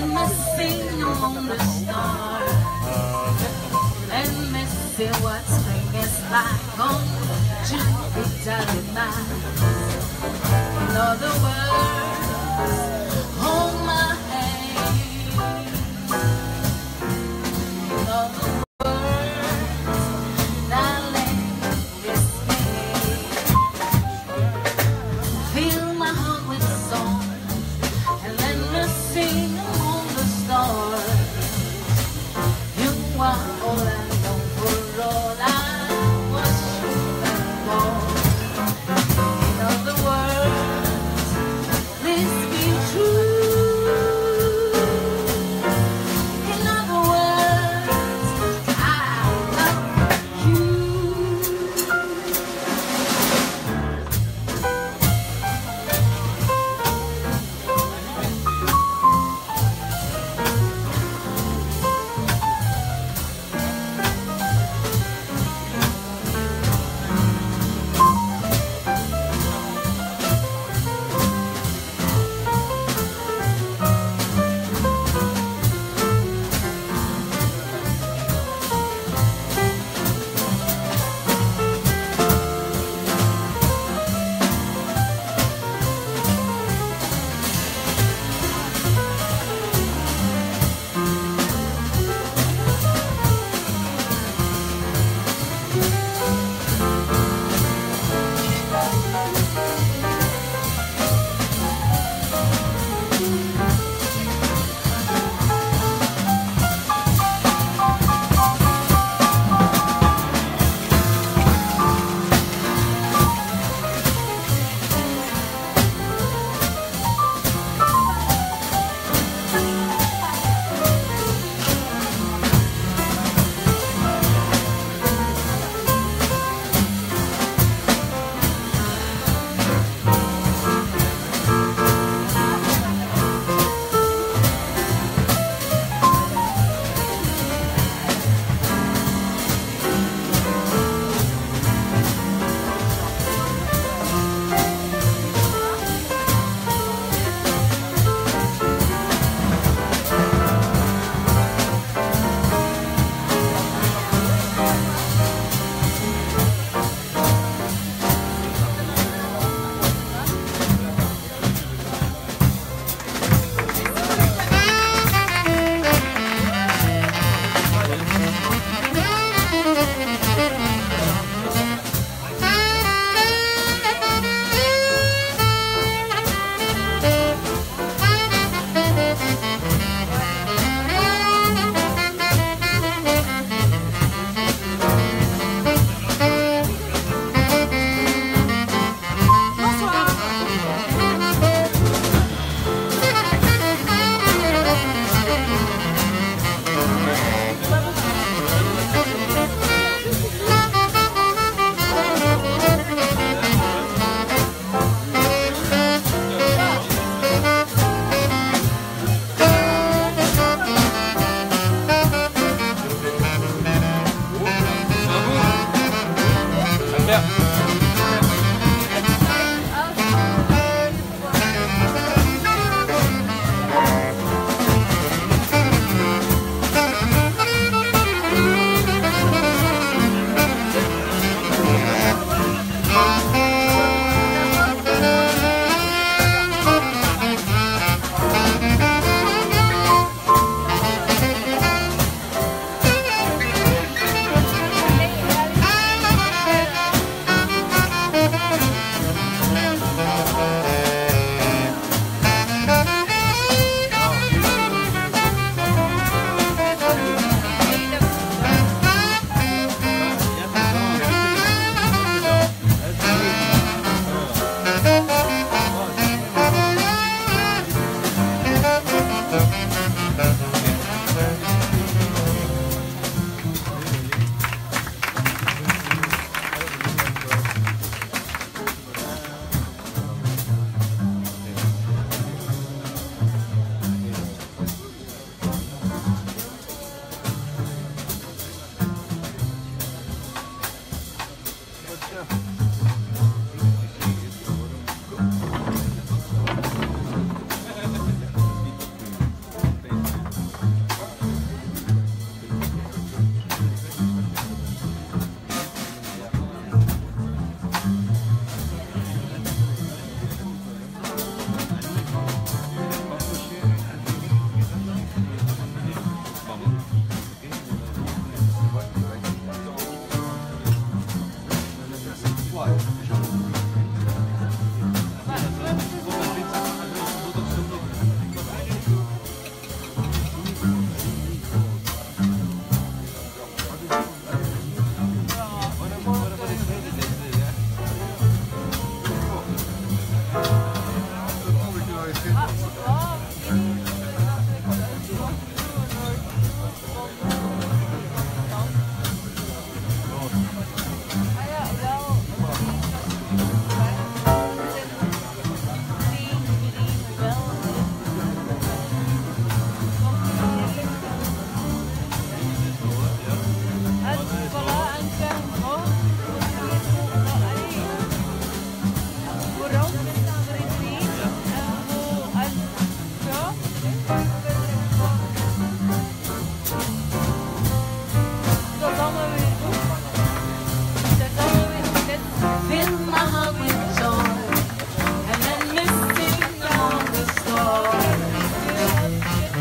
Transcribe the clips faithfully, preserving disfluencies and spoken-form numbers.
Let me sing among the stars. Let me see what spring is like on Jupiter and Mars. In other words, hold my hand. In other words, darling, kiss me. Fill my heart with song and let me sing among the stars. You are all I know, for all I worship and adore. In other words, please be true. In other words, I love you.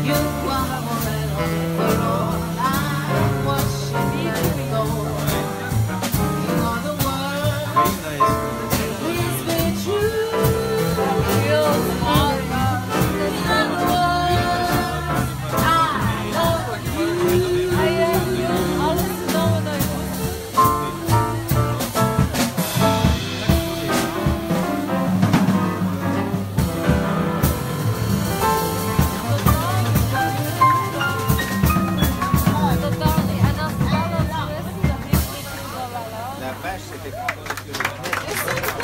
You are forever for all I'm watching and go. You are the world, please be true. You are the world, I love you. I am you, alles know that La vache, c'était